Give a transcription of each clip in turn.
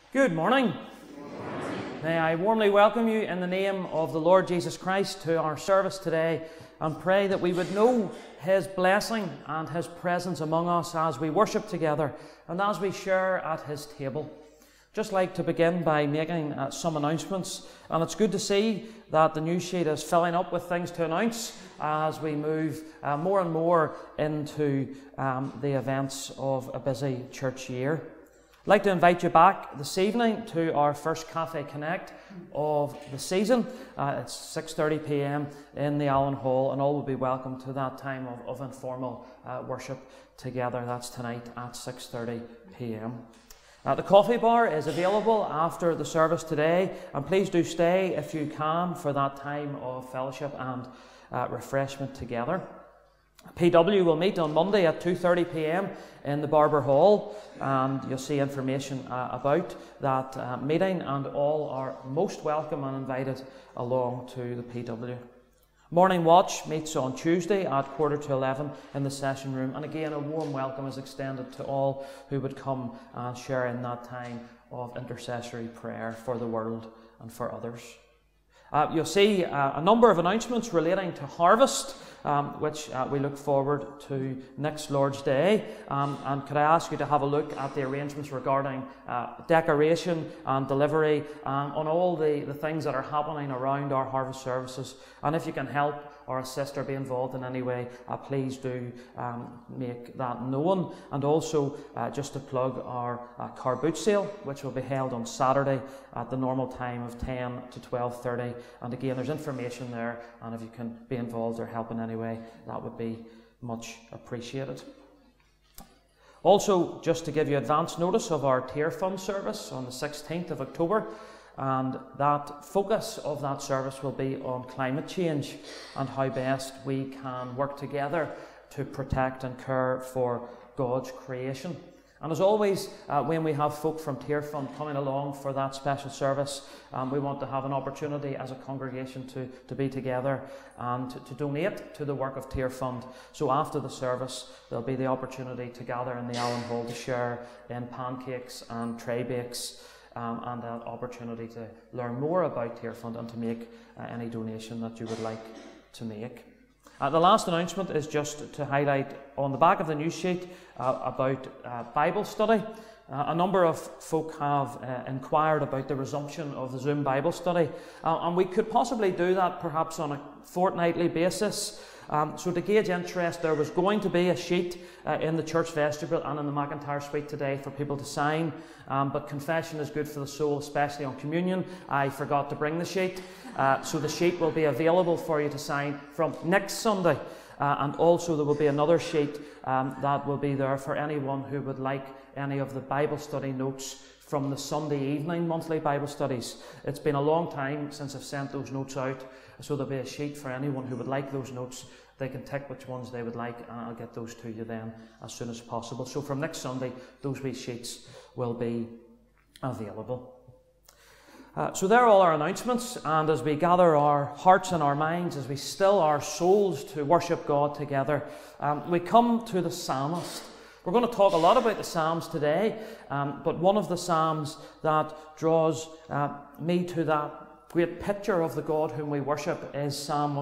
Good morning. May I warmly welcome you in the name of the Lord Jesus Christ to our service today, and pray that we would know His blessing and His presence among us as we worship together and as we share at His table. Just like to begin by making some announcements, and it's good to see that the news sheet is filling up with things to announce as we move more and more into the events of a busy church year. I'd like to invite you back this evening to our first Cafe Connect of the season. It's 6:30 p.m. in the Allen Hall, and all will be welcome to that time of informal worship together. That's tonight at 6:30 p.m. The coffee bar is available after the service today, and please do stay if you can for that time of fellowship and refreshment together. PW will meet on Monday at 2:30 p.m. in the Barber Hall, and you'll see information about that meeting, and all are most welcome and invited along to the PW. Morning Watch meets on Tuesday at 11:15 in the session room, and again a warm welcome is extended to all who would come and share in that time of intercessory prayer for the world and for others. You'll see a number of announcements relating to harvest, which we look forward to next Lord's Day. And could I ask you to have a look at the arrangements regarding decoration and delivery on all the things that are happening around our harvest services. And if you can help or assist or be involved in any way, please do make that known. And also, just to plug our car boot sale, which will be held on Saturday at the normal time of 10 to 12:30. And again, there's information there, and if you can be involved or help in any way, that would be much appreciated. Also, just to give you advance notice of our Tear Fund service on the 16th of October, and that focus of that service will be on climate change and how best we can work together to protect and care for God's creation. And as always, when we have folk from Tear Fund coming along for that special service, we want to have an opportunity as a congregation to be together and to donate to the work of Tear Fund. So after the service, there'll be the opportunity to gather in the Allen Hall to share in pancakes and tray bakes, and an opportunity to learn more about Tear Fund and to make any donation that you would like to make. The last announcement is just to highlight on the back of the news sheet about Bible study. A number of folk have inquired about the resumption of the Zoom Bible study, and we could possibly do that perhaps on a fortnightly basis. So to gauge interest, there was going to be a sheet in the church vestibule and in the McIntyre suite today for people to sign, but confession is good for the soul, especially on communion. I forgot to bring the sheet, so the sheet will be available for you to sign from next Sunday, and also there will be another sheet that will be there for anyone who would like any of the Bible study notes from the Sunday evening monthly Bible studies. It's been a long time since I've sent those notes out, so there'll be a sheet for anyone who would like those notes. They can tick which ones they would like, and I'll get those to you then as soon as possible. So from next Sunday, those wee sheets will be available. So there are all our announcements, and as we gather our hearts and our minds, as we still our souls to worship God together, we come to the psalmist. We're going to talk a lot about the Psalms today, but one of the Psalms that draws me to that great picture of the God whom we worship is Psalm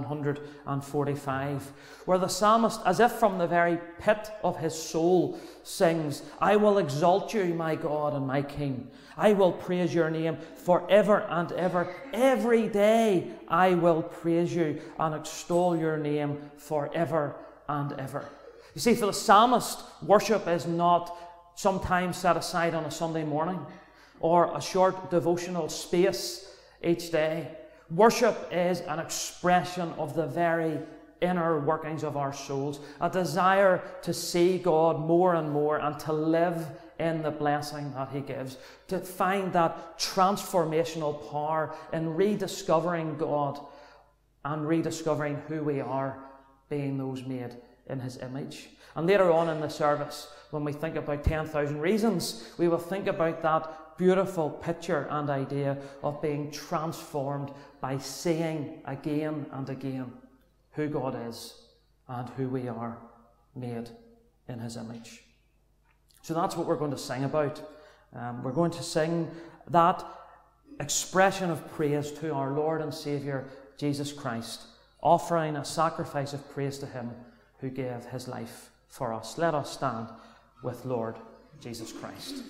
145, where the psalmist, as if from the very pit of his soul, sings, "I will exalt you, my God and my King. I will praise your name forever and ever. Every day I will praise you and extol your name forever and ever." You see, for the psalmist, worship is not some time set aside on a Sunday morning or a short devotional space each day. Worship is an expression of the very inner workings of our souls, a desire to see God more and more and to live in the blessing that He gives, to find that transformational power in rediscovering God and rediscovering who we are, being those made in His image. And later on in the service, when we think about 10,000 reasons, we will think about that beautiful picture and idea of being transformed by seeing again and again who God is and who we are, made in His image. So that's what we're going to sing about We're going to sing that expression of praise to our Lord and Saviour, Jesus Christ, offering a sacrifice of praise to him who gave his life for us. Let us stand with Lord Jesus Christ.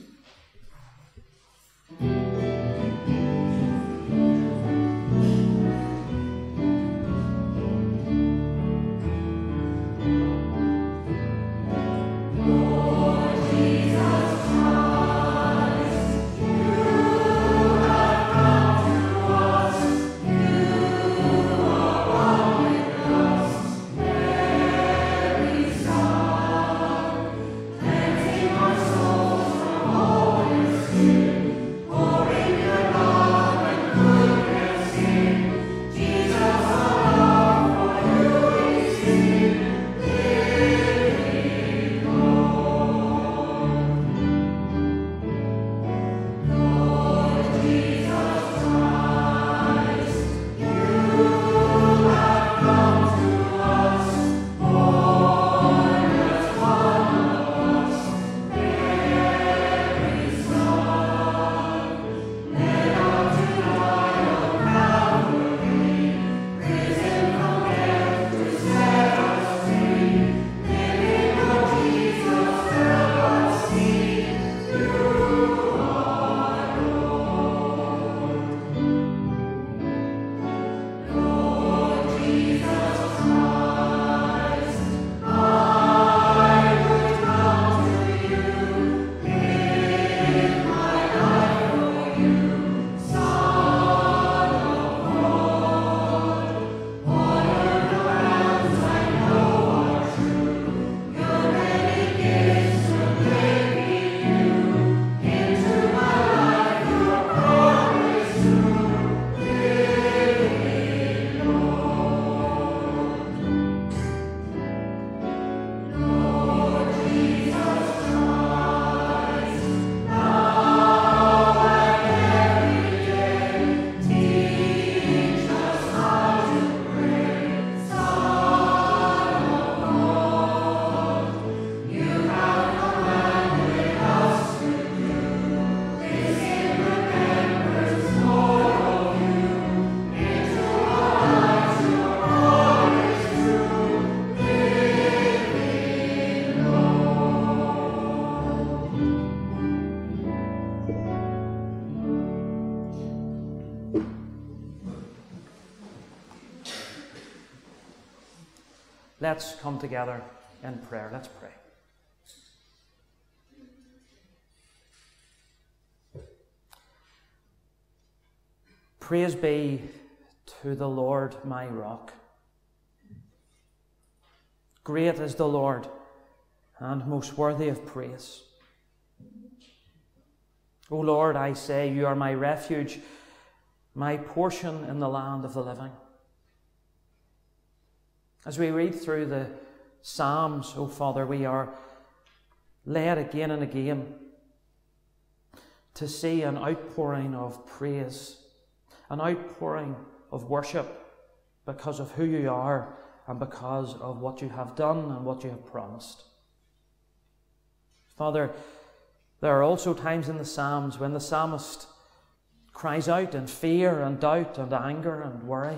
Let's come together in prayer. Let's pray. Praise be to the Lord my rock. Great is the Lord, and most worthy of praise. O Lord, I say, you are my refuge, my portion in the land of the living. As we read through the Psalms, O Father, we are led again and again to see an outpouring of praise, an outpouring of worship because of who you are and because of what you have done and what you have promised. Father, there are also times in the Psalms when the psalmist cries out in fear and doubt and anger and worry.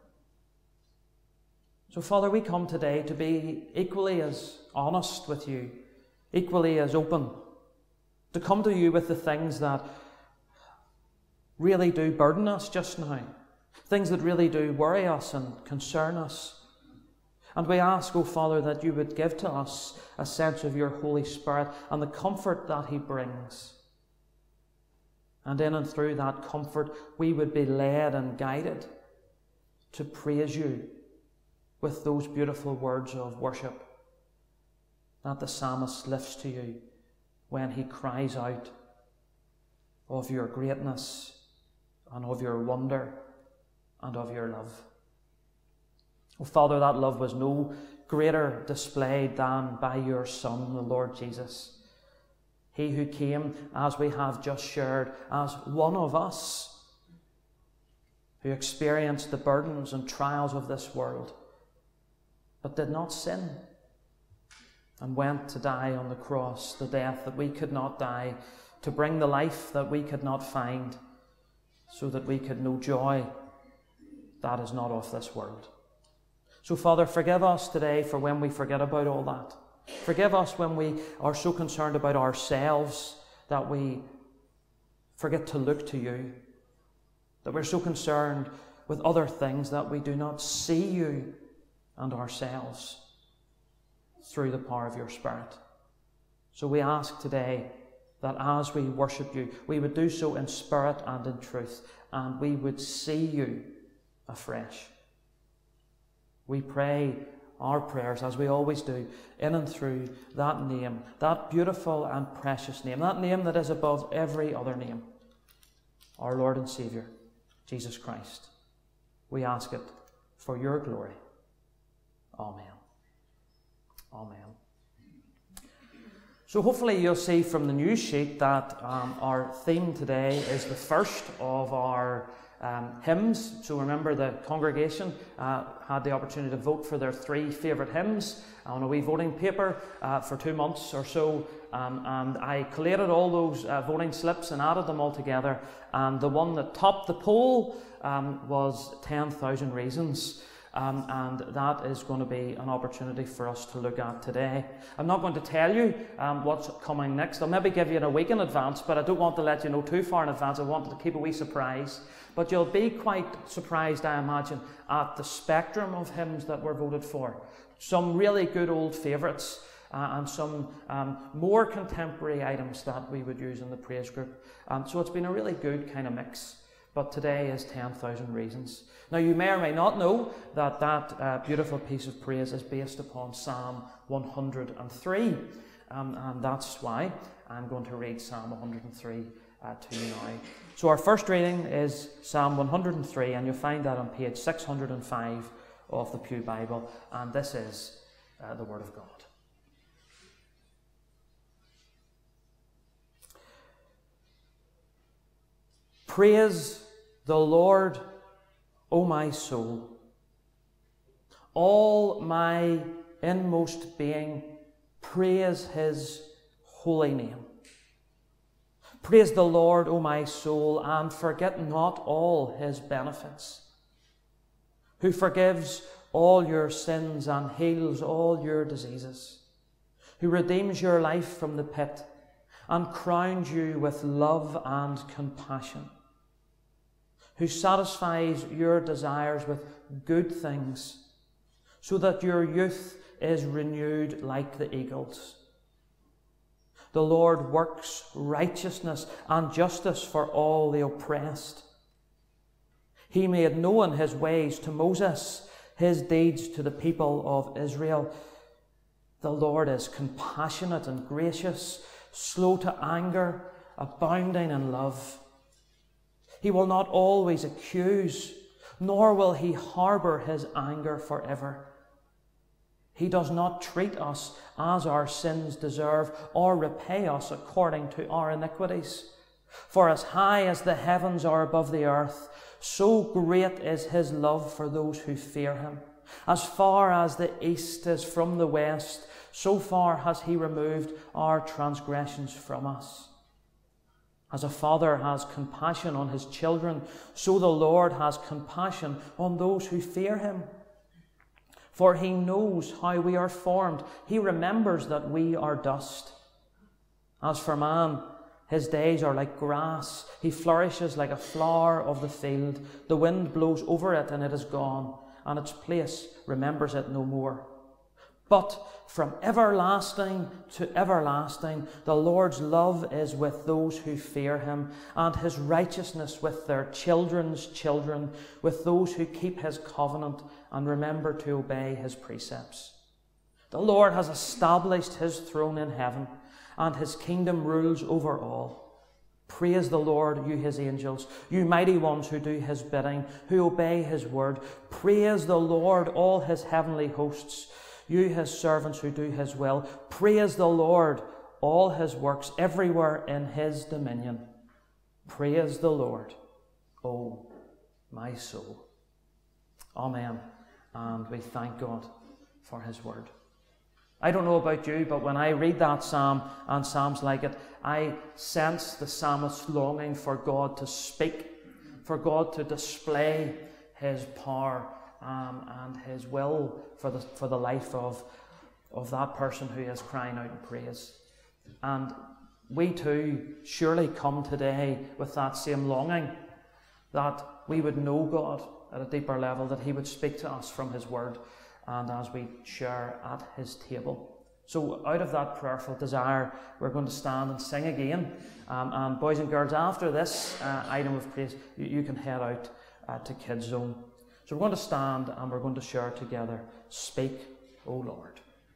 So, Father, we come today to be equally as honest with you, equally as open, to come to you with the things that really do burden us just now, things that really do worry us and concern us. And we ask, O Father, that you would give to us a sense of your Holy Spirit and the comfort that he brings. And in and through that comfort, we would be led and guided to praise you with those beautiful words of worship that the psalmist lifts to you when he cries out of your greatness and of your wonder and of your love. Oh, Father, that love was no greater displayed than by your Son, the Lord Jesus. He who came, as we have just shared, as one of us, who experienced the burdens and trials of this world, but did not sin, and went to die on the cross, the death that we could not die to bring the life that we could not find, so that we could know joy that is not of this world. So, Father, forgive us today for when we forget about all that. Forgive us when we are so concerned about ourselves that we forget to look to you, that we're so concerned with other things that we do not see you and ourselves through the power of your Spirit. So we ask today that as we worship you, we would do so in spirit and in truth, and we would see you afresh. We pray our prayers, as we always do, in and through that name, that beautiful and precious name, that name that is above every other name, our Lord and Saviour, Jesus Christ. We ask it for your glory. Amen. Amen. So hopefully you'll see from the news sheet that our theme today is the first of our hymns. So remember, the congregation had the opportunity to vote for their 3 favourite hymns on a wee voting paper for 2 months or so, and I collated all those voting slips and added them all together, and the one that topped the poll was 10,000 Reasons. And that is going to be an opportunity for us to look at today. I'm not going to tell you what's coming next. I'll maybe give you it a week in advance, but I don't want to let you know too far in advance. I wanted to keep a wee surprise. But you'll be quite surprised, I imagine, at the spectrum of hymns that were voted for. Some really good old favourites and some more contemporary items that we would use in the praise group. So it's been a really good kind of mix. But today is 10,000 Reasons. Now, you may or may not know that that beautiful piece of praise is based upon Psalm 103. And that's why I'm going to read Psalm 103 to you now. So our first reading is Psalm 103, and you'll find that on page 605 of the Pew Bible. And this is the Word of God. Praise the Lord, O my soul. All my inmost being, praise his holy name. Praise the Lord, O my soul, and forget not all his benefits, who forgives all your sins and heals all your diseases, who redeems your life from the pit and crowns you with love and compassion, who satisfies your desires with good things, so that your youth is renewed like the eagles. The Lord works righteousness and justice for all the oppressed. He made known his ways to Moses, his deeds to the people of Israel. The Lord is compassionate and gracious, slow to anger, abounding in love. He will not always accuse, nor will he harbour his anger forever. He does not treat us as our sins deserve, or repay us according to our iniquities. For as high as the heavens are above the earth, so great is his love for those who fear him. As far as the east is from the west, so far has he removed our transgressions from us. As a father has compassion on his children, so the Lord has compassion on those who fear him. For he knows how we are formed. He remembers that we are dust. As for man, his days are like grass. He flourishes like a flower of the field. The wind blows over it and it is gone, and its place remembers it no more. But from everlasting to everlasting, the Lord's love is with those who fear him, and his righteousness with their children's children, with those who keep his covenant and remember to obey his precepts. The Lord has established his throne in heaven, and his kingdom rules over all. Praise the Lord, you his angels, you mighty ones who do his bidding, who obey his word. Praise the Lord, all his heavenly hosts, you his servants who do his will. Praise the Lord, all his works everywhere in his dominion. Praise the Lord, O my soul. Amen. And we thank God for his word. I don't know about you, but when I read that psalm and psalms like it, I sense the psalmist's longing for God to speak, for God to display his power and his will for the life of that person who is crying out in praise. And we too surely come today with that same longing, that we would know God at a deeper level, that he would speak to us from his word and as we share at his table. So out of that prayerful desire, we're going to stand and sing again. And boys and girls, after this item of praise, you can head out to Kids Zone. So we're going to stand and we're going to share together, Speak, O Lord.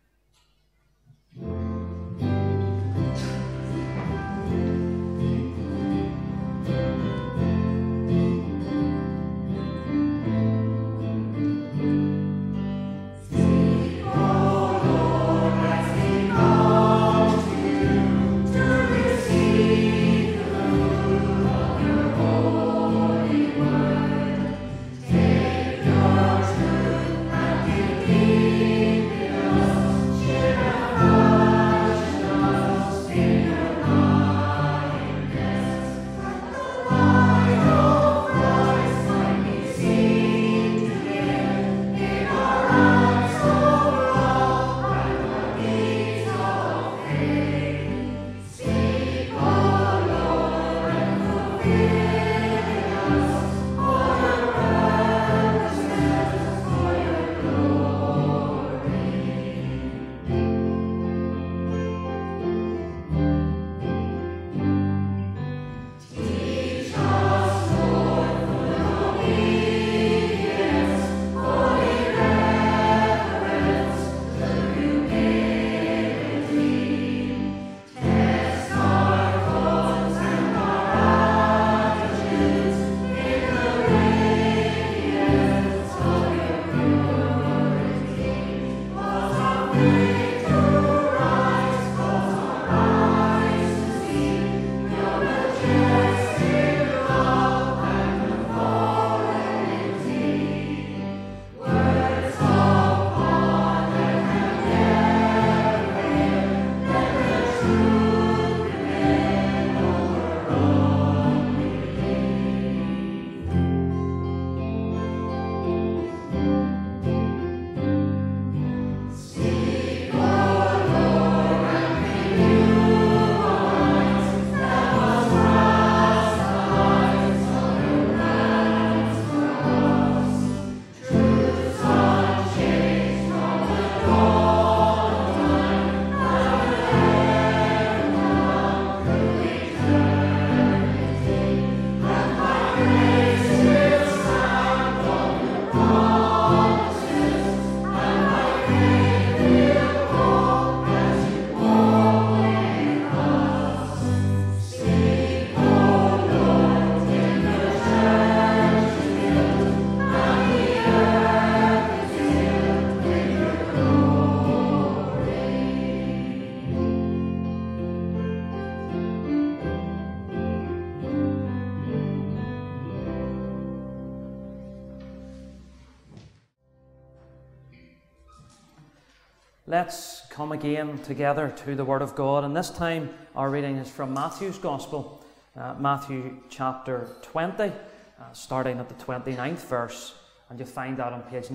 Let's come again together to the Word of God, and this time our reading is from Matthew's Gospel, Matthew chapter 20, starting at the 29th verse, and you'll find that on page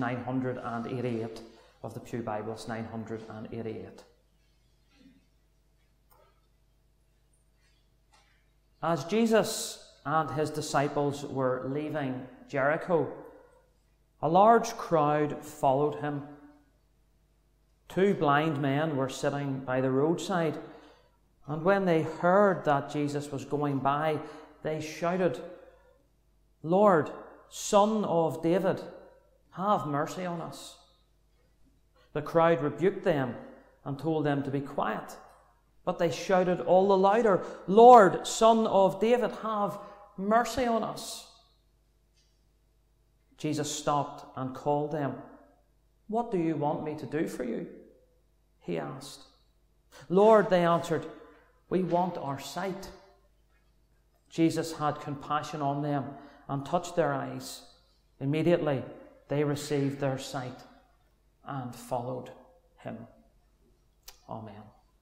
988 of the Pew Bibles, 988. As Jesus and his disciples were leaving Jericho, a large crowd followed him. 2 blind men were sitting by the roadside, and when they heard that Jesus was going by, they shouted, "Lord, Son of David, have mercy on us." The crowd rebuked them and told them to be quiet, but they shouted all the louder, "Lord, Son of David, have mercy on us." Jesus stopped and called them. "What do you want me to do for you?" he asked. "Lord," they answered, "we want our sight." Jesus had compassion on them and touched their eyes. Immediately they received their sight and followed him. Amen.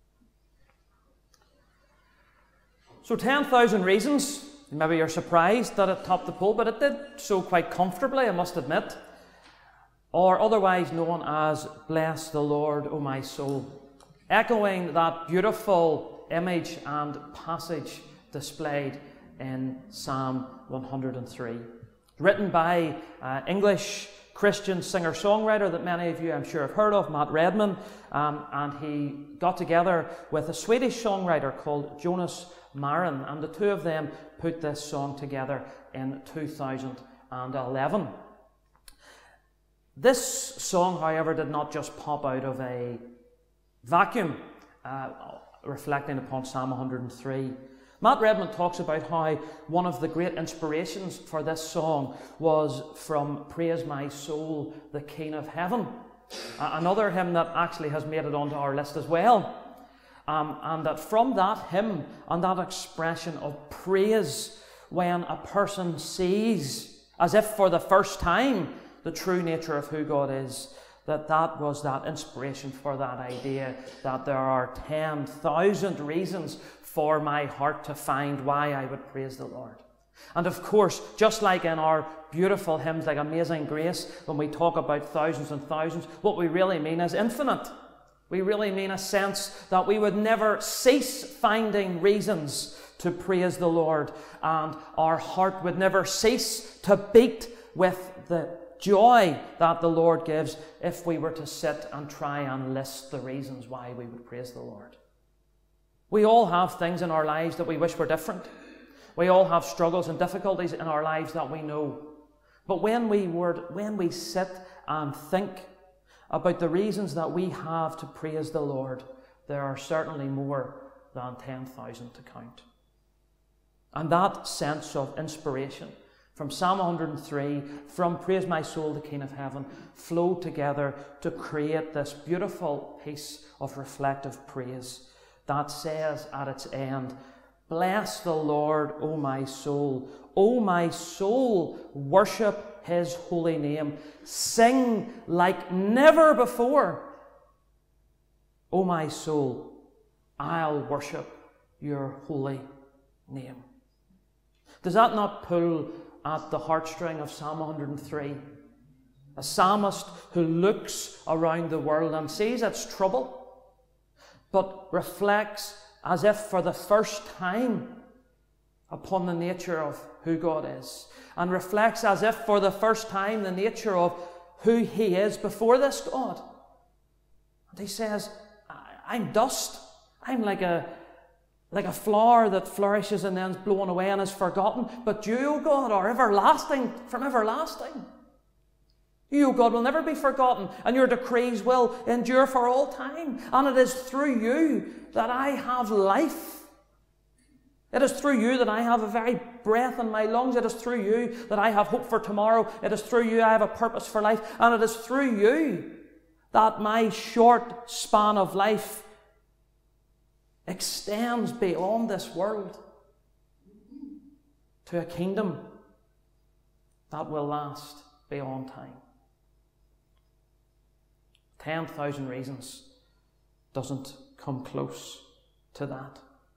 So 10,000 Reasons. Maybe you're surprised that it topped the poll, but it did so quite comfortably, I must admit. Or otherwise known as Bless the Lord, O my soul. Echoing that beautiful image and passage displayed in Psalm 103. Written by English Christian singer-songwriter that many of you I'm sure have heard of, Matt Redman, and he got together with a Swedish songwriter called Jonas Marin, and the two of them put this song together in 2011. This song, however, did not just pop out of a vacuum, reflecting upon Psalm 103. Matt Redman talks about how one of the great inspirations for this song was from Praise My Soul, the King of Heaven, another hymn that actually has made it onto our list as well. And that from that hymn and that expression of praise, when a person sees, as if for the first time, the true nature of who God is, that was that inspiration for that idea that there are 10,000 reasons for my heart to find why I would praise the Lord. And of course, just like in our beautiful hymns like Amazing Grace, when we talk about thousands and thousands, what we really mean is infinite. We really mean a sense that we would never cease finding reasons to praise the Lord, and our heart would never cease to beat with the joy that the Lord gives if we were to sit and try and list the reasons why we would praise the Lord. We all have things in our lives that we wish were different. We all have struggles and difficulties in our lives that we know. But when we sit and think about the reasons that we have to praise the Lord, there are certainly more than 10,000 to count. And that sense of inspiration from Psalm 103, from Praise My Soul, the King of Heaven, flow together to create this beautiful piece of reflective praise that says at its end, Bless the Lord, O my soul. O my soul, worship His holy name. Sing like never before. O my soul, I'll worship your holy name. Does that not pull at the heartstring of Psalm 103? A psalmist who looks around the world and sees its trouble, but reflects as if for the first time upon the nature of who God is, and reflects as if for the first time the nature of who He is before this God. And he says, I'm dust. I'm like a flower that flourishes and then is blown away and is forgotten. But you, O God, are everlasting, from everlasting. You, O God, will never be forgotten, and your decrees will endure for all time. And it is through you that I have life. It is through you that I have a very breath in my lungs. It is through you that I have hope for tomorrow. It is through you I have a purpose for life. And it is through you that my short span of life extends beyond this world to a kingdom that will last beyond time. 10,000 reasons doesn't come close to that.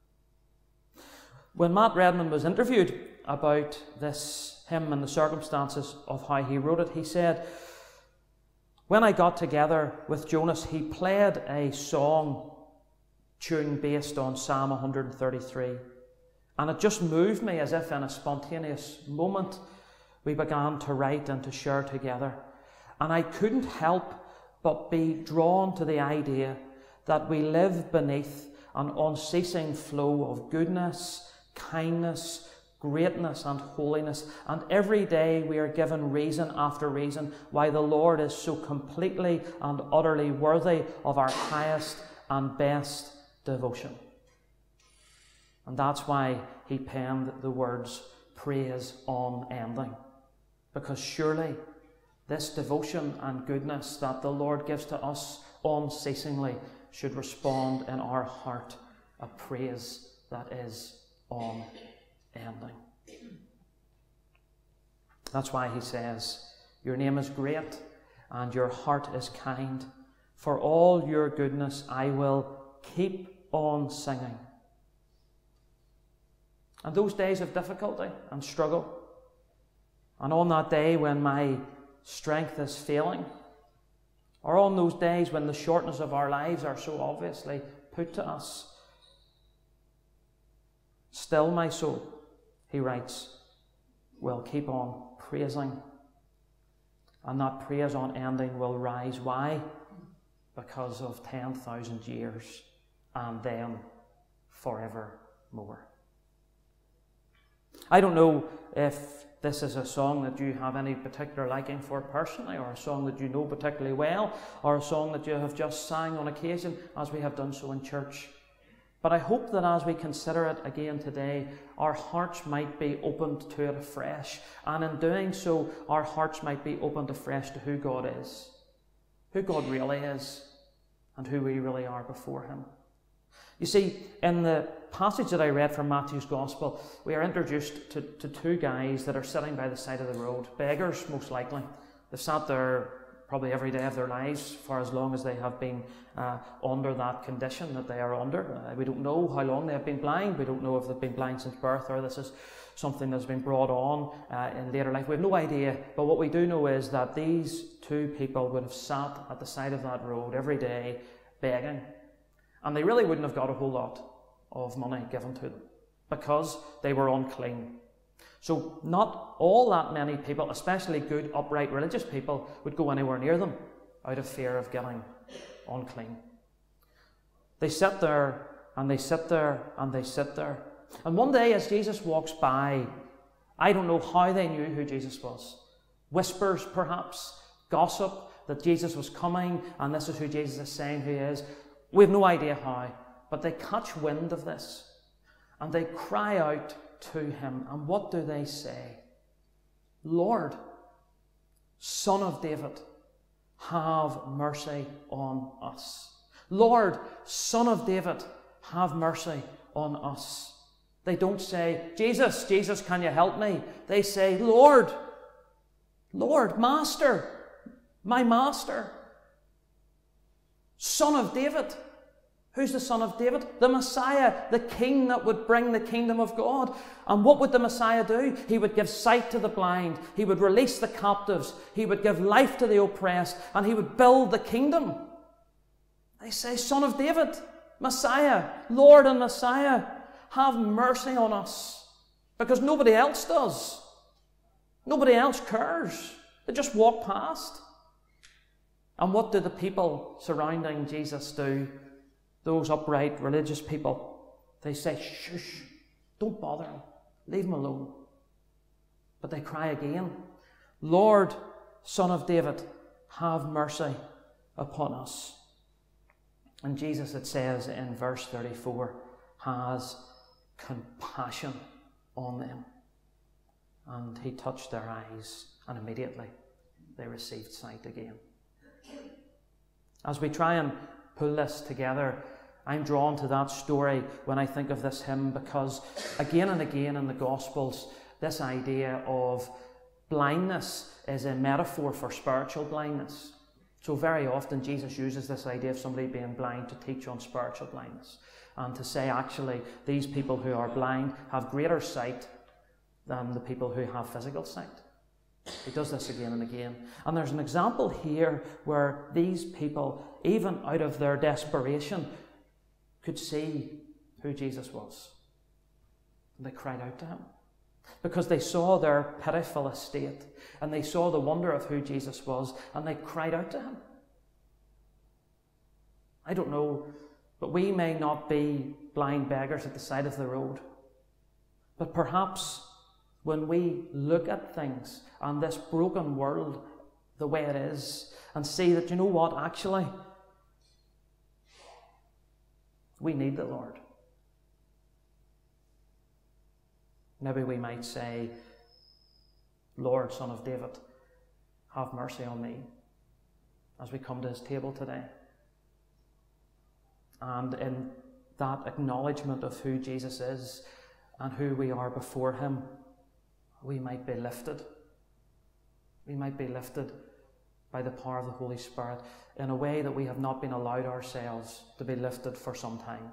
When Matt Redman was interviewed about this hymn and the circumstances of how he wrote it, he said, when I got together with Jonas, he played a song tune based on Psalm 133. And it just moved me as if in a spontaneous moment we began to write and to share together. And I couldn't help but be drawn to the idea that we live beneath an unceasing flow of goodness, kindness, greatness and holiness, and every day we are given reason after reason why the Lord is so completely and utterly worthy of our highest and best devotion. And that's why he penned the words praise unending, because surely this devotion and goodness that the Lord gives to us unceasingly should respond in our heart a praise that is unending. That's why he says, your name is great and your heart is kind. For all your goodness I will keep on singing. And those days of difficulty and struggle, and on that day when my strength is failing, or on those days when the shortness of our lives are so obviously put to us, still my soul, he writes, will keep on praising. And that praise unending will rise. Why? Because of 10,000 years and then forevermore. I don't know if this is a song that you have any particular liking for personally, or a song that you know particularly well, or a song that you have just sang on occasion, as we have done so in church. But I hope that as we consider it again today, our hearts might be opened to it afresh. And in doing so, our hearts might be opened afresh to who God is, who God really is, and who we really are before him. You see, in the passage that I read from Matthew's Gospel, we are introduced to two guys that are sitting by the side of the road, beggars most likely. They've sat there probably every day of their lives for as long as they have been under that condition that they are under. We don't know how long they have been blind. We don't know if they've been blind since birth, or this is something that's been brought on in later life. We have no idea, but what we do know is that these two people would have sat at the side of that road every day begging, and they really wouldn't have got a whole lot of money given to them because they were unclean. So not all that many people, especially good, upright, religious people, would go anywhere near them out of fear of getting unclean. They sit there, and they sit there, and they sit there. And one day as Jesus walks by, I don't know how they knew who Jesus was. Whispers, perhaps, gossip that Jesus was coming, and this is who Jesus is saying who he is. We have no idea how, but they catch wind of this, and they cry out to him. And what do they say? Lord, Son of David, have mercy on us. Lord, Son of David, have mercy on us. They don't say, Jesus, Jesus, can you help me? They say, Lord, Lord, Master, my Master, Son of David. Who's the Son of David? The Messiah, the King that would bring the kingdom of God. And what would the Messiah do? He would give sight to the blind. He would release the captives. He would give life to the oppressed. And he would build the kingdom. They say, Son of David, Messiah, Lord and Messiah, have mercy on us. Because nobody else does. Nobody else cares. They just walk past. And what do the people surrounding Jesus do? Those upright religious people, they say, shush, don't bother him, leave him alone. But they cry again, Lord, Son of David, have mercy upon us. And Jesus, it says in verse 34, has compassion on them. And he touched their eyes, and immediately they received sight again. As we try and pull this together, I'm drawn to that story when I think of this hymn, because again and again in the Gospels, this idea of blindness is a metaphor for spiritual blindness. So very often Jesus uses this idea of somebody being blind to teach on spiritual blindness, and to say actually these people who are blind have greater sight than the people who have physical sight. He does this again and again. And there's an example here where these people, even out of their desperation, could see who Jesus was. And they cried out to him because they saw their pitiful estate, and they saw the wonder of who Jesus was, and they cried out to him. I don't know, but we may not be blind beggars at the side of the road, but perhaps when we look at things and this broken world the way it is, and see that, you know what, actually, we need the Lord. Maybe we might say, Lord, Son of David, have mercy on me, as we come to his table today. And in that acknowledgement of who Jesus is and who we are before him, we might be lifted. We might be lifted by the power of the Holy Spirit in a way that we have not been allowed ourselves to be lifted for some time.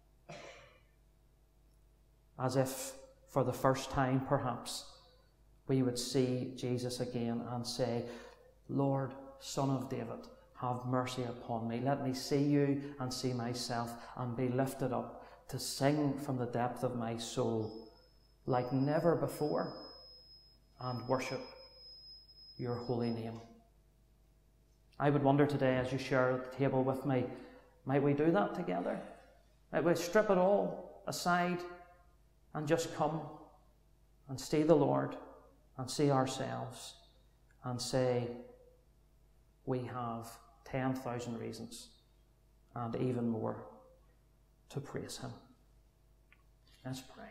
As if for the first time, perhaps, we would see Jesus again and say, Lord, Son of David, have mercy upon me. Let me see you and see myself and be lifted up to sing from the depth of my soul like never before and worship your holy name. I would wonder today, as you share the table with me, might we do that together? Might we strip it all aside and just come and see the Lord and see ourselves and say, we have 10,000 reasons and even more to praise him. Let's pray.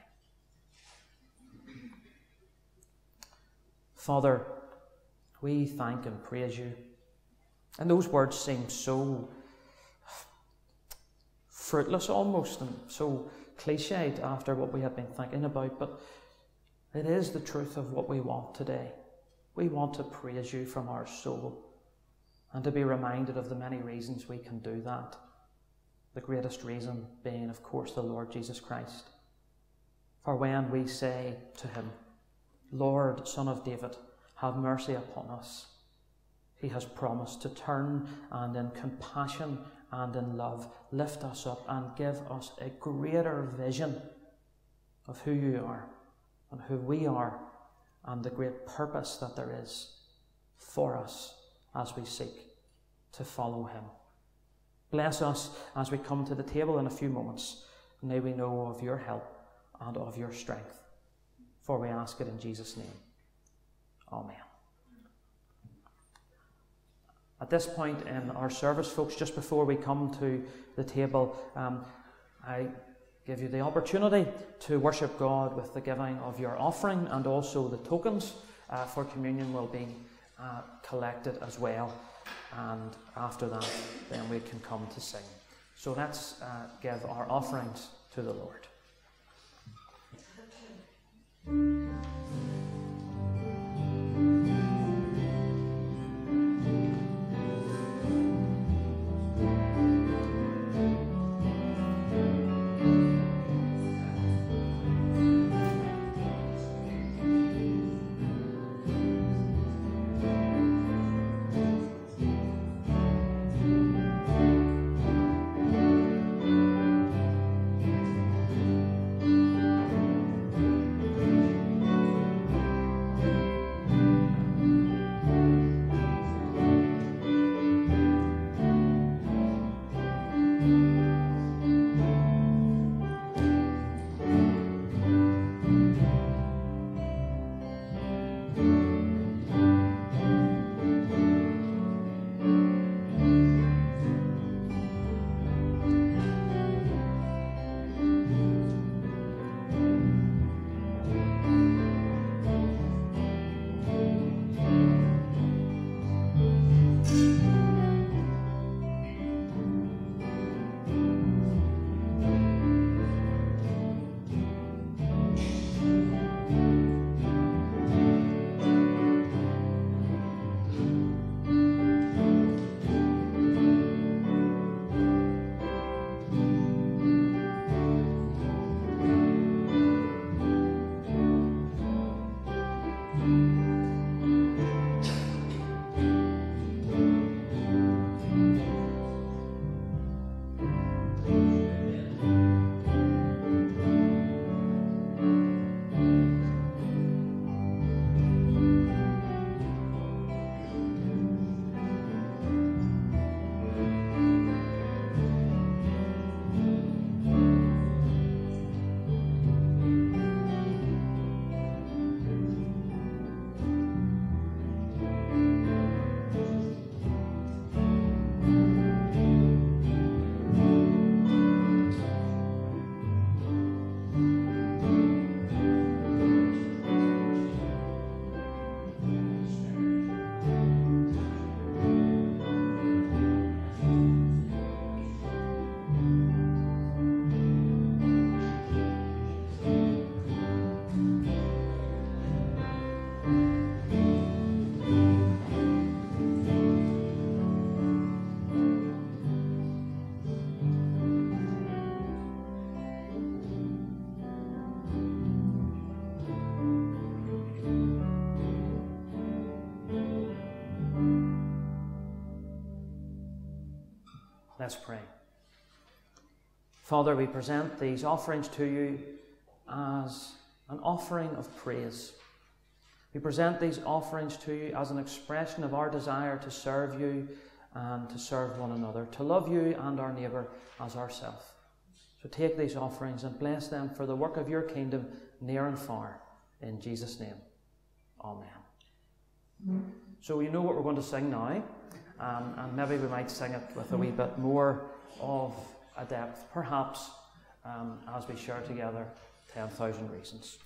Father, we thank and praise you. And those words seem so fruitless almost and so cliched after what we have been thinking about, but it is the truth of what we want today. We want to praise you from our soul and to be reminded of the many reasons we can do that. The greatest reason being, of course, the Lord Jesus Christ. For when we say to him, Lord, Son of David, have mercy upon us, he has promised to turn and in compassion and in love lift us up and give us a greater vision of who you are and who we are and the great purpose that there is for us as we seek to follow him. Bless us as we come to the table in a few moments. May we know of your help and of your strength. For we ask it in Jesus' name. Amen. At this point in our service, folks, just before we come to the table, I give you the opportunity to worship God with the giving of your offering, and also the tokens for communion will be collected as well. And after that, then we can come to sing. So let's give our offerings to the Lord. Let's pray. Father, we present these offerings to you as an offering of praise. We present these offerings to you as an expression of our desire to serve you and to serve one another, to love you and our neighbour as ourselves. So take these offerings and bless them for the work of your kingdom near and far. In Jesus' name, amen. So you know what we're going to sing now, and maybe we might sing it with a wee bit more of a depth, perhaps as we share together 10,000 Reasons.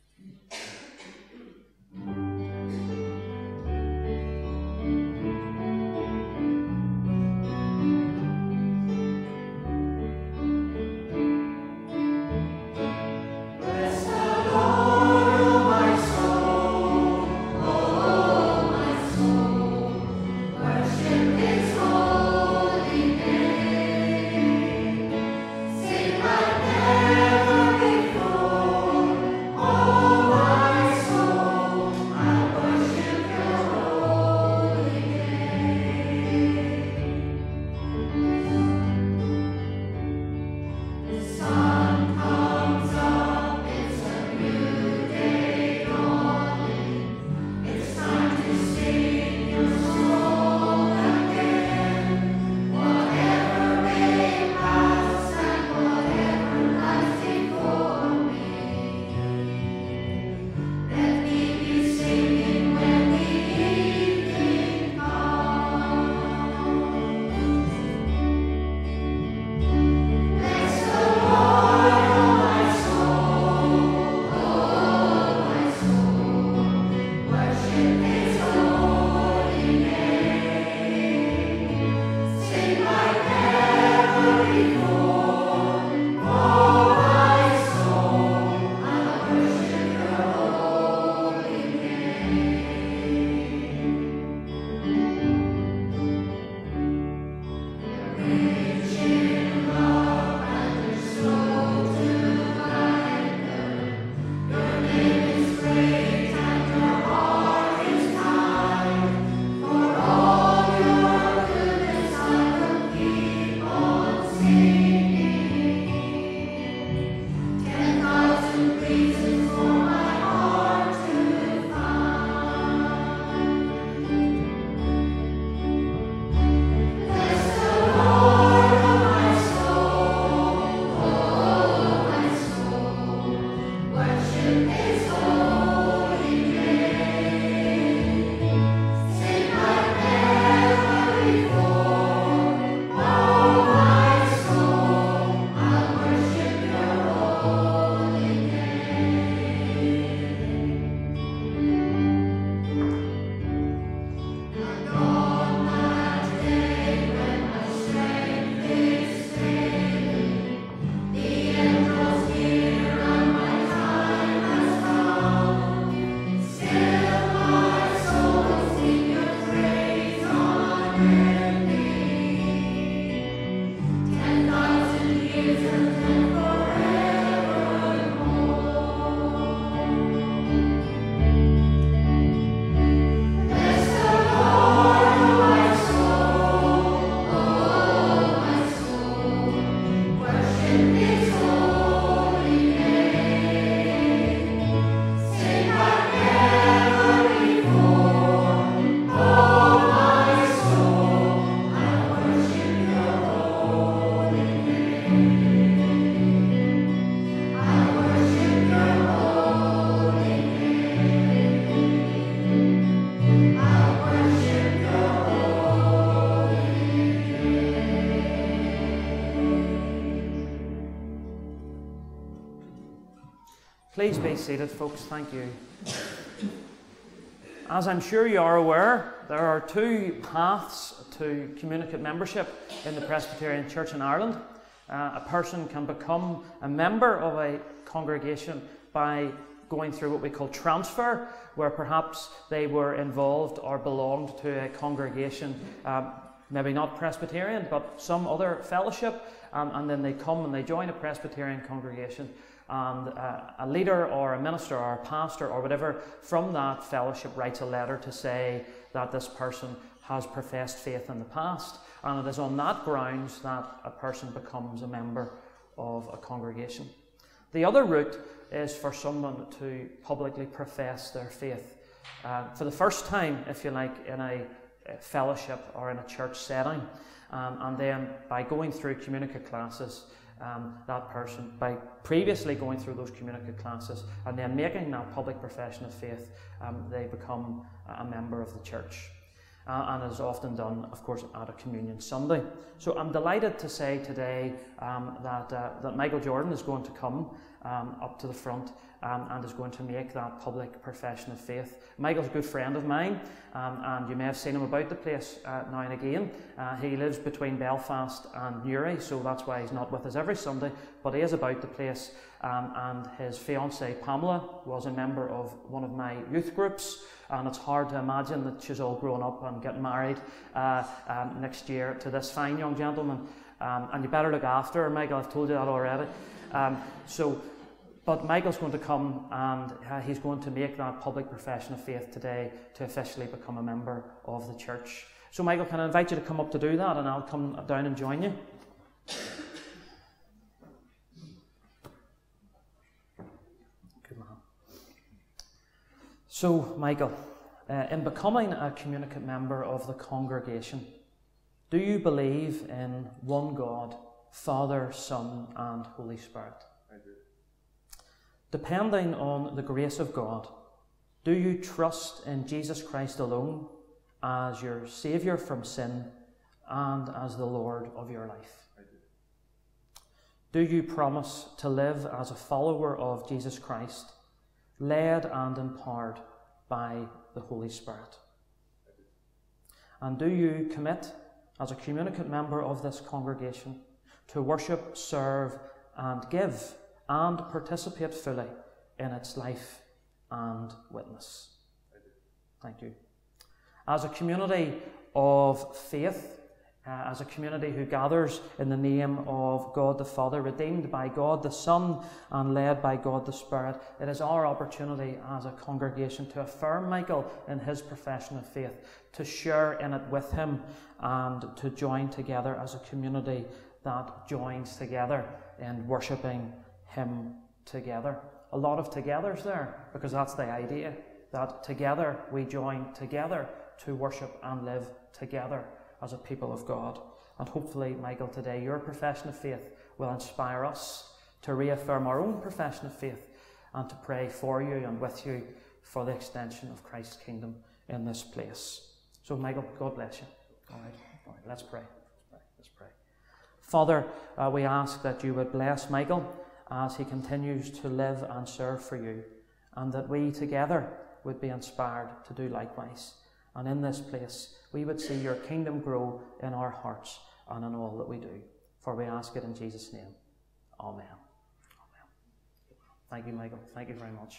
Please be seated, folks. Thank you. As I'm sure you are aware, there are two paths to communicate membership in the Presbyterian Church in Ireland. A person can become a member of a congregation by going through what we call transfer, where perhaps they were involved or belonged to a congregation, maybe not Presbyterian, but some other fellowship, and then they come and they join a Presbyterian congregation, and a leader or a minister or a pastor or whatever from that fellowship writes a letter to say that this person has professed faith in the past, and it is on that grounds that a person becomes a member of a congregation. The other route is for someone to publicly profess their faith for the first time, if you like, in a fellowship or in a church setting, and then by going through communicate classes, that person, by previously going through those communicate classes and then making that public profession of faith, they become a member of the church. And is often done, of course, at a Communion Sunday. So I'm delighted to say today that Michael Jordan is going to come up to the front and is going to make that public profession of faith. Michael's a good friend of mine, and you may have seen him about the place now and again. He lives between Belfast and Newry, so that's why he's not with us every Sunday, but he is about the place. And his fiancée Pamela was a member of one of my youth groups, and it's hard to imagine that she's all grown up and getting married next year to this fine young gentleman. And you better look after her, Michael, I've told you that already. But Michael's going to come and he's going to make that public profession of faith today to officially become a member of the church. So Michael, can I invite you to come up to do that, and I'll come down and join you. Good man. So Michael, in becoming a communicant member of the congregation, do you believe in one God, Father, Son and Holy Spirit? Depending on the grace of God, do you trust in Jesus Christ alone as your Saviour from sin and as the Lord of your life? I do. Do you promise to live as a follower of Jesus Christ, led and empowered by the Holy Spirit? I do. And do you commit as a communicant member of this congregation to worship, serve and give and participate fully in its life and witness? I do. Thank you. As a community of faith, as a community who gathers in the name of God the Father, redeemed by God the Son and led by God the Spirit, it is our opportunity as a congregation to affirm Michael in his profession of faith, to share in it with him and to join together as a community that joins together in worshipping him together. A lot of togethers there, because that's the idea, that together we join together to worship and live together as a people of God. And hopefully, Michael, today your profession of faith will inspire us to reaffirm our own profession of faith and to pray for you and with you for the extension of Christ's kingdom in this place. So Michael, God bless you. All right, let's pray. Let's pray. Father, we ask that you would bless Michael as he continues to live and serve for you, and that we together would be inspired to do likewise. And in this place, we would see your kingdom grow in our hearts and in all that we do. For we ask it in Jesus' name. Amen. Amen. Thank you, Michael. Thank you very much.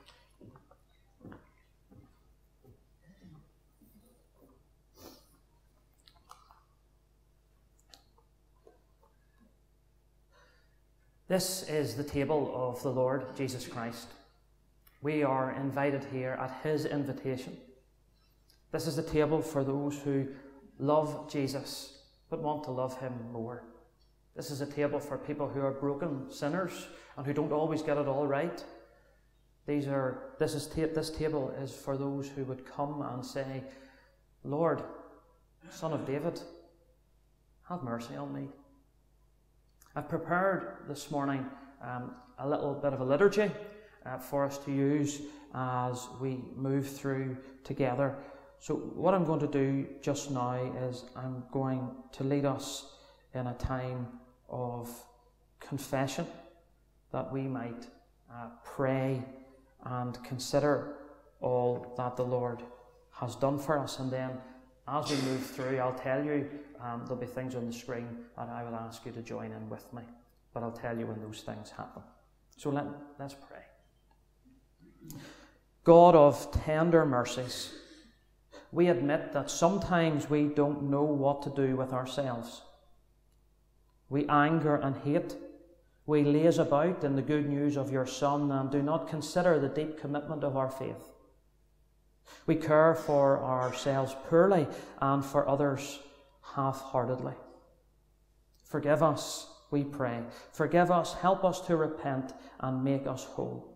This is the table of the Lord Jesus Christ. We are invited here at his invitation. This is the table for those who love Jesus but want to love him more. This is a table for people who are broken sinners and who don't always get it all right. This table is for those who would come and say, Lord, Son of David, have mercy on me. I've prepared this morning a little bit of a liturgy for us to use as we move through together. So what I'm going to do just now is I'm going to lead us in a time of confession, that we might pray and consider all that the Lord has done for us. And then as we move through, I'll tell you, there'll be things on the screen that I will ask you to join in with me. But I'll tell you when those things happen. So let's pray. God of tender mercies, we admit that sometimes we don't know what to do with ourselves. We anger and hate. We laze about in the good news of your Son and do not consider the deep commitment of our faith. We care for ourselves poorly and for others half-heartedly. Forgive us, we pray. Forgive us, help us to repent and make us whole.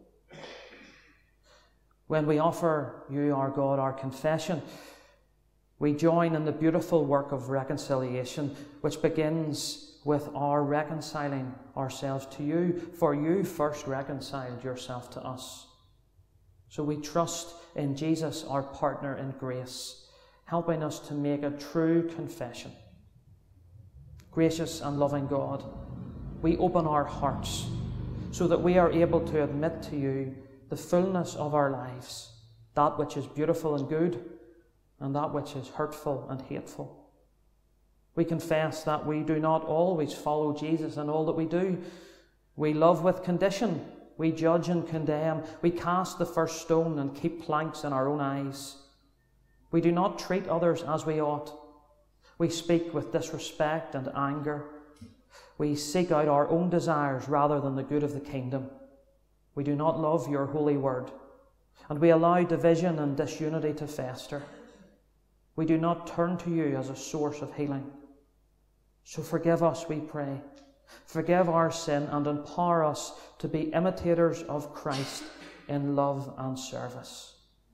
When we offer you, our God, our confession, we join in the beautiful work of reconciliation, which begins with our reconciling ourselves to you, for you first reconciled yourself to us. So we trust in Jesus, our partner in grace, helping us to make a true confession. Gracious and loving God, we open our hearts so that we are able to admit to you the fullness of our lives, that which is beautiful and good, and that which is hurtful and hateful. We confess that we do not always follow Jesus in all that we do. We love with condition. We judge and condemn. We cast the first stone and keep planks in our own eyes. We do not treat others as we ought. We speak with disrespect and anger. We seek out our own desires rather than the good of the kingdom. We do not love your holy word, and we allow division and disunity to fester. We do not turn to you as a source of healing. So forgive us, we pray. Forgive our sin and empower us to be imitators of Christ in love and service.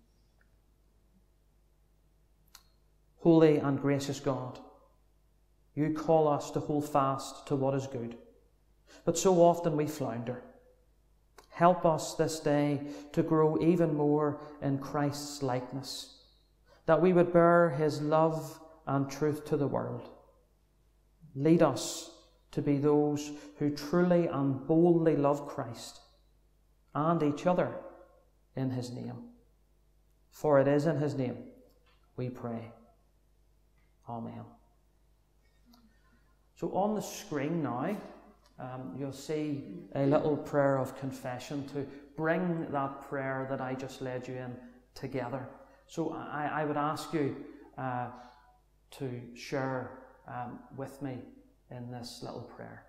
Holy and gracious God, you call us to hold fast to what is good, but so often we flounder. Help us this day to grow even more in Christ's likeness, that we would bear his love and truth to the world. Lead us to be those who truly and boldly love Christ and each other in his name. For it is in his name we pray. Amen. So on the screen now, you'll see a little prayer of confession to bring that prayer that I just led you in together. So I would ask you to share with me in this little prayer.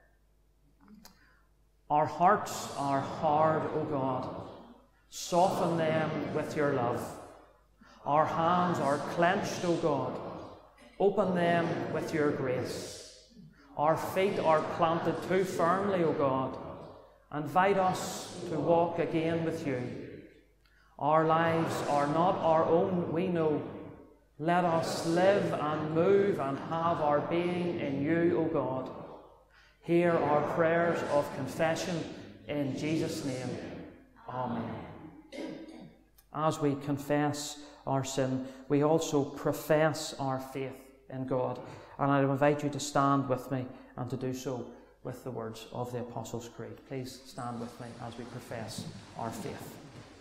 Our hearts are hard, O God. Soften them with your love. Our hands are clenched, O God. Open them with your grace. Our feet are planted too firmly, O God. Invite us to walk again with you. Our lives are not our own, we know. Let us live and move and have our being in you, O God. Hear our prayers of confession in Jesus' name. Amen. As we confess our sin, we also profess our faith in God. And I invite you to stand with me and to do so with the words of the Apostles' Creed. Please stand with me as we profess our faith.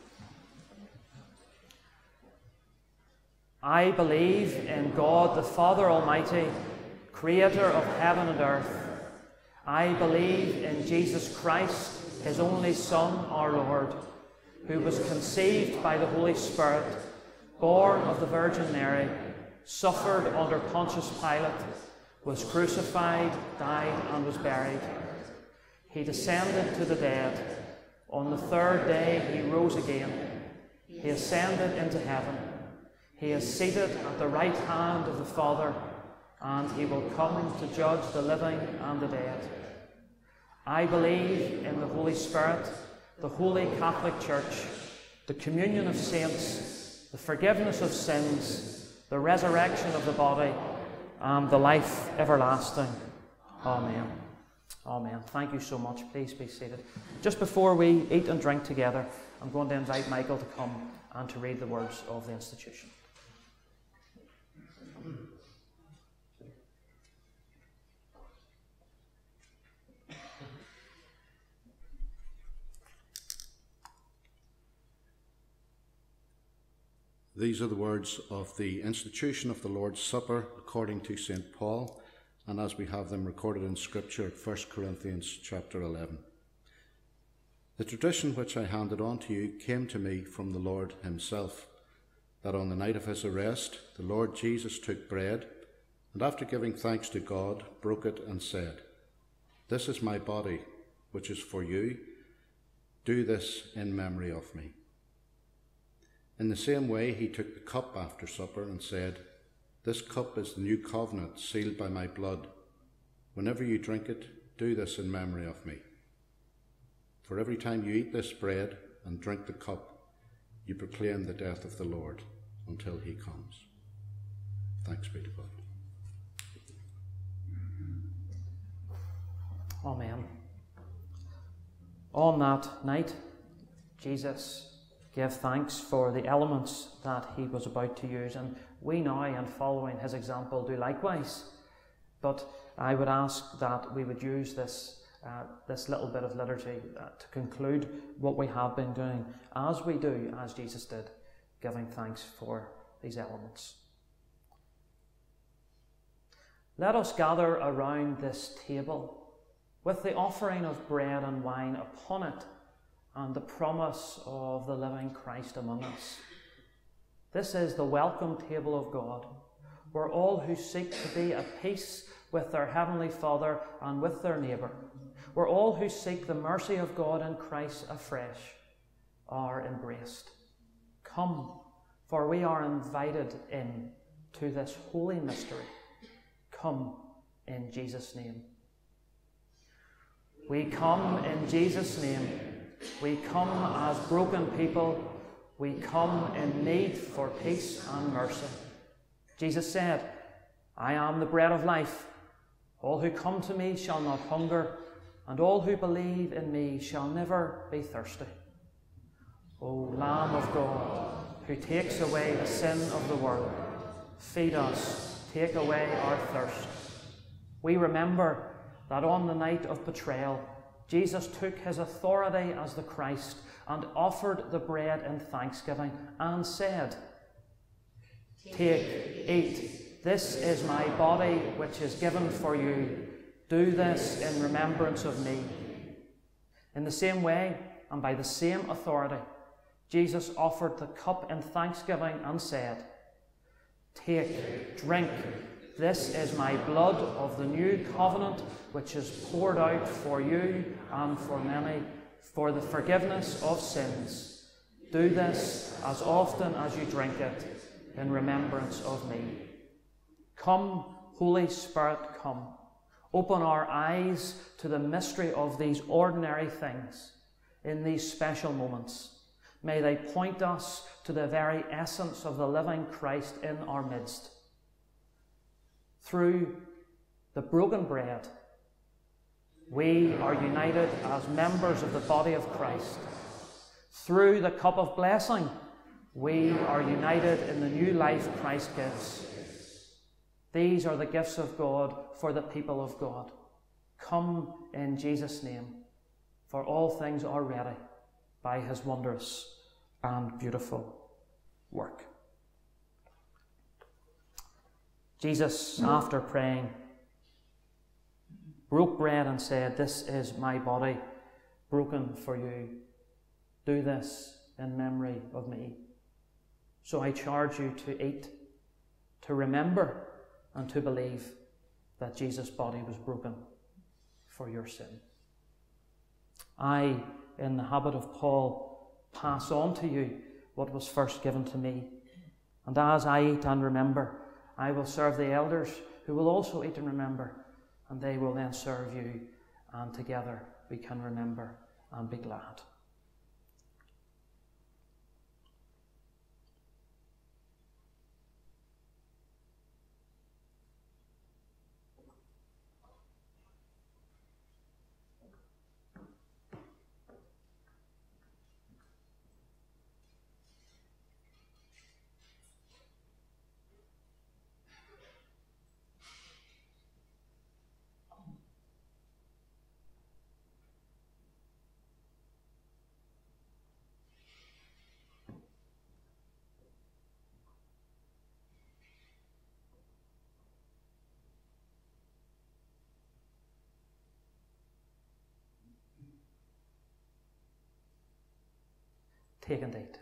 I believe in God the Father Almighty, creator of heaven and earth. I believe in Jesus Christ, his only Son, our Lord, who was conceived by the Holy Spirit, born of the Virgin Mary, suffered under Pontius Pilate, was crucified, died, and was buried. He descended to the dead. On the third day he rose again. He ascended into heaven. He is seated at the right hand of the Father, and he will come to judge the living and the dead. I believe in the Holy Spirit, the Holy Catholic Church, the communion of saints, the forgiveness of sins, the resurrection of the body, and the life everlasting. Amen. Amen. Thank you so much. Please be seated. Just before we eat and drink together, I'm going to invite Michael to come and to read the words of the institution. These are the words of the institution of the Lord's Supper according to St. Paul, and as we have them recorded in Scripture, 1 Corinthians chapter 11. The tradition which I handed on to you came to me from the Lord himself, that on the night of his arrest, the Lord Jesus took bread, and after giving thanks to God, broke it and said, "This is my body, which is for you. Do this in memory of me." In the same way, he took the cup after supper and said, "This cup is the new covenant sealed by my blood. Whenever you drink it, do this in memory of me. For every time you eat this bread and drink the cup, you proclaim the death of the Lord until he comes." Thanks be to God. Amen. On that night, Jesus gave thanks for the elements that he was about to use, and we now, in following his example, do likewise. But I would ask that we would use this little bit of liturgy to conclude what we have been doing, as we do, as Jesus did, giving thanks for these elements. Let us gather around this table with the offering of bread and wine upon it, and the promise of the living Christ among us. This is the welcome table of God, where all who seek to be at peace with their Heavenly Father and with their neighbour, where all who seek the mercy of God in Christ afresh, are embraced. Come, for we are invited in to this holy mystery. Come in Jesus' name. We come in Jesus' name. We come as broken people. We come in need for peace and mercy. Jesus said, "I am the bread of life. All who come to me shall not hunger, and all who believe in me shall never be thirsty." O Lamb of God, who takes away the sin of the world, feed us, take away our thirst. We remember that on the night of betrayal, Jesus took his authority as the Christ and offered the bread in thanksgiving and said, "Take, eat, this is my body which is given for you. Do this in remembrance of me." In the same way, and by the same authority, Jesus offered the cup in thanksgiving and said, "Take, drink, this is my blood of the new covenant, which is poured out for you and for many for the forgiveness of sins. Do this as often as you drink it in remembrance of me." Come, Holy Spirit, come. Open our eyes to the mystery of these ordinary things in these special moments. May they point us to the very essence of the living Christ in our midst. Through the broken bread, we are united as members of the body of Christ. Through the cup of blessing, we are united in the new life Christ gives. These are the gifts of God for the people of God. Come in Jesus' name, for all things are ready by his wondrous and beautiful work. Jesus, after praying, broke bread and said, "This is my body broken for you. Do this in memory of me." So I charge you to eat, to remember, and to believe that Jesus' body was broken for your sin. I, in the habit of Paul, pass on to you what was first given to me. And as I eat and remember, I will serve the elders, who will also eat and remember, and they will then serve you, and together we can remember and be glad. Take and eat.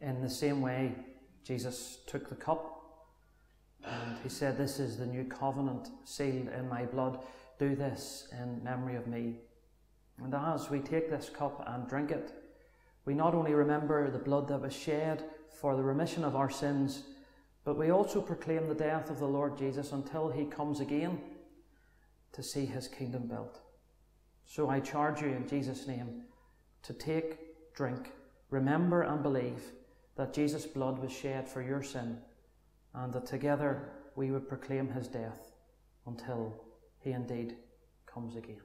In the same way, Jesus took the cup and he said, "This is the new covenant sealed in my blood. Do this in memory of me." And as we take this cup and drink it, we not only remember the blood that was shed for the remission of our sins, but we also proclaim the death of the Lord Jesus until he comes again to see his kingdom built. So I charge you in Jesus' name to take, drink, remember and believe that Jesus' blood was shed for your sin, and that together we would proclaim his death until he indeed comes again.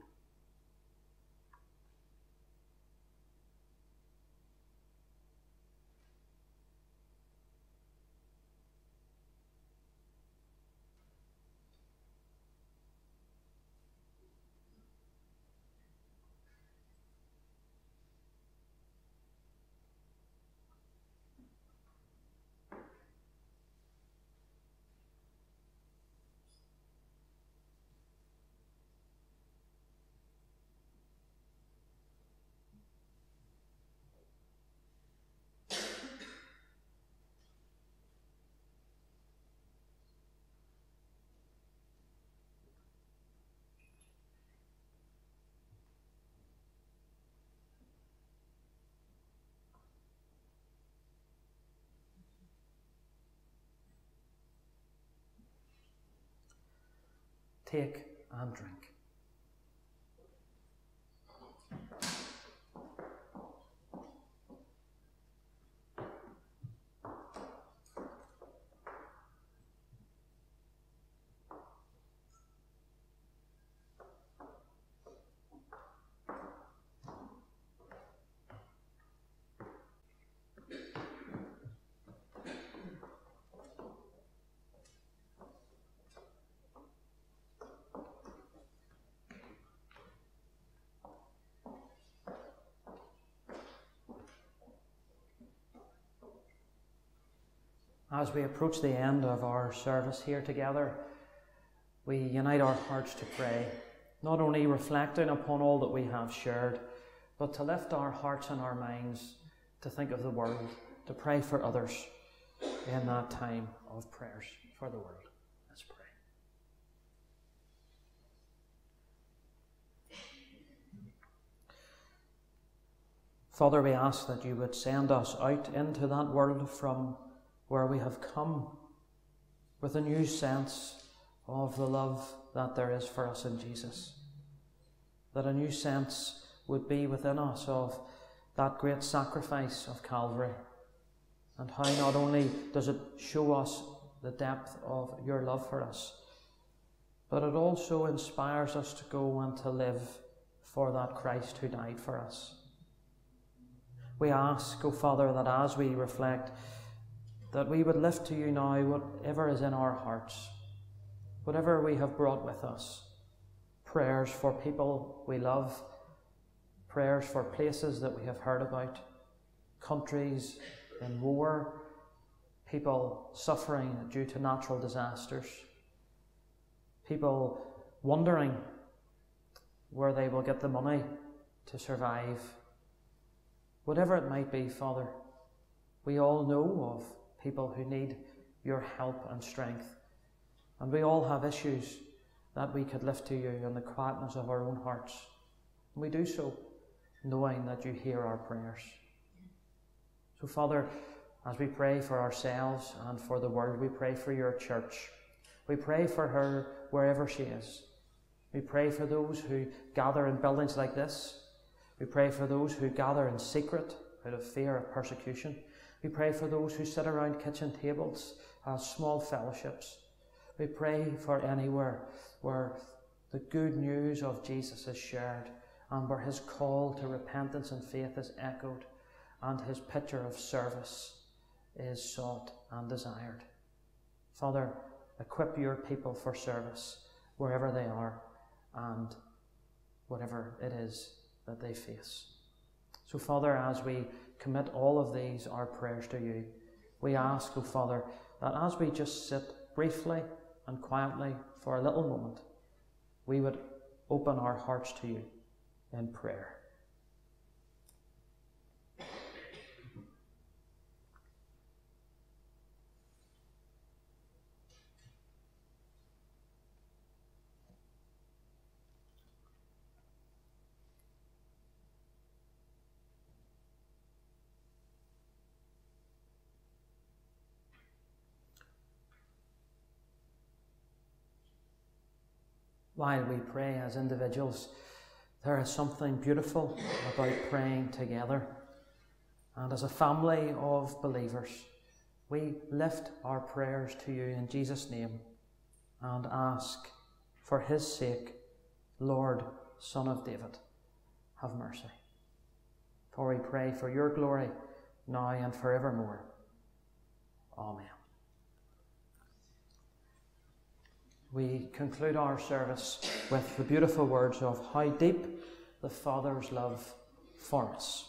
Take and drink. As we approach the end of our service here together, we unite our hearts to pray, not only reflecting upon all that we have shared, but to lift our hearts and our minds to think of the world, to pray for others in that time of prayers for the world. Let's pray. Father, we ask that you would send us out into that world from where we have come with a new sense of the love that there is for us in Jesus. That a new sense would be within us of that great sacrifice of Calvary, and how not only does it show us the depth of your love for us, but it also inspires us to go and to live for that Christ who died for us. We ask, O Father, that as we reflect, that we would lift to you now whatever is in our hearts, whatever we have brought with us. Prayers for people we love, prayers for places that we have heard about, countries in war, people suffering due to natural disasters, people wondering where they will get the money to survive. Whatever it might be, Father, we all know of people who need your help and strength. And we all have issues that we could lift to you in the quietness of our own hearts. And we do so knowing that you hear our prayers. So, Father, as we pray for ourselves and for the world, we pray for your church. We pray for her wherever she is. We pray for those who gather in buildings like this. We pray for those who gather in secret out of fear of persecution. We pray for those who sit around kitchen tables as small fellowships. We pray for anywhere where the good news of Jesus is shared and where his call to repentance and faith is echoed and his picture of service is sought and desired. Father, equip your people for service wherever they are and whatever it is that they face. So, Father, as we commit all of these, our prayers to you, we ask, O Father, that as we just sit briefly and quietly for a little moment, we would open our hearts to you in prayer. while we pray as individuals, there is something beautiful about praying together. And as a family of believers, we lift our prayers to you in Jesus' name and ask, for his sake, Lord, Son of David, have mercy. For we pray for your glory, now and forevermore. Amen. We conclude our service with the beautiful words of how deep the Father's love for us.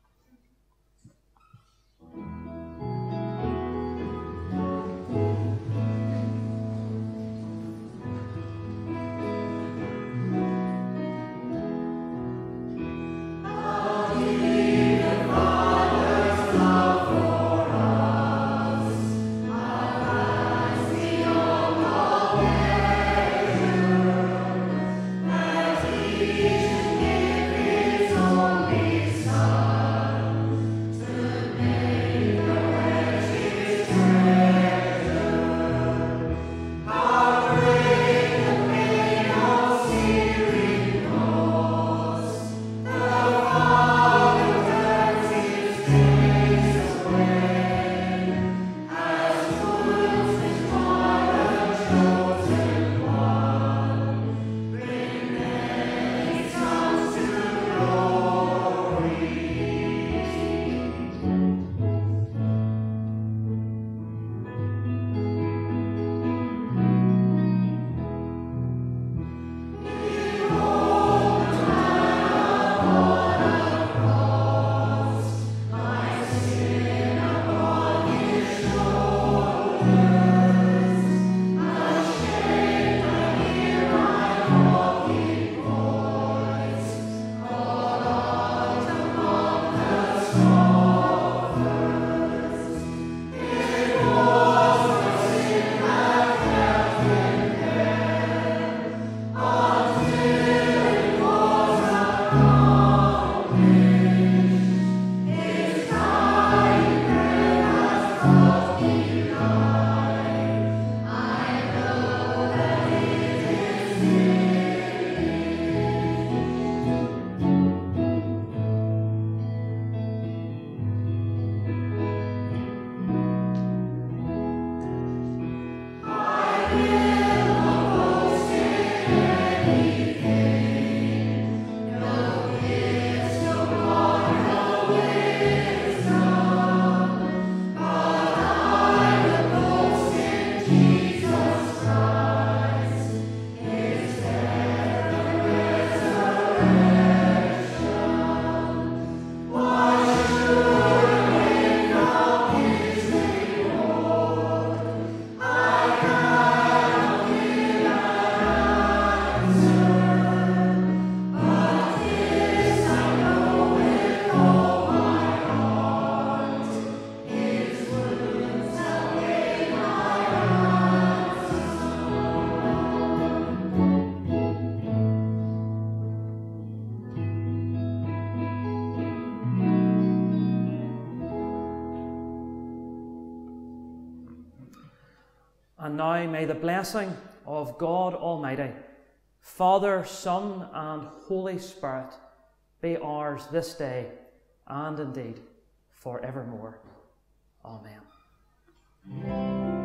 And now may the blessing of God Almighty, Father, Son, and Holy Spirit be ours this day and indeed forevermore. Amen.